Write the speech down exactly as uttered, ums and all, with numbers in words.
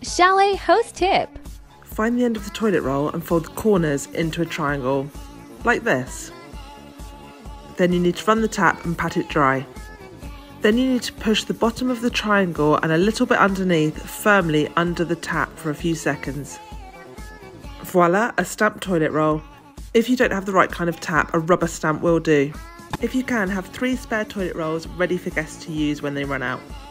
Chalet Host Tip. Find the end of the toilet roll and fold the corners into a triangle, like this. Then you need to run the tap and pat it dry. Then you need to push the bottom of the triangle and a little bit underneath firmly under the tap for a few seconds. Voila, a stamped toilet roll. If you don't have the right kind of tap, a rubber stamp will do. If you can, have three spare toilet rolls ready for guests to use when they run out.